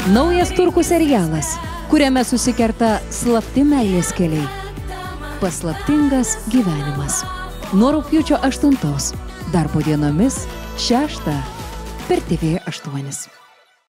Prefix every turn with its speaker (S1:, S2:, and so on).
S1: Naujas turkų serialas, kuriame susikerta slapti meilės keliai. Paslaptingas gyvenimas. Nuo rugpjūčio 8. Darbo dienomis 6 per TV8.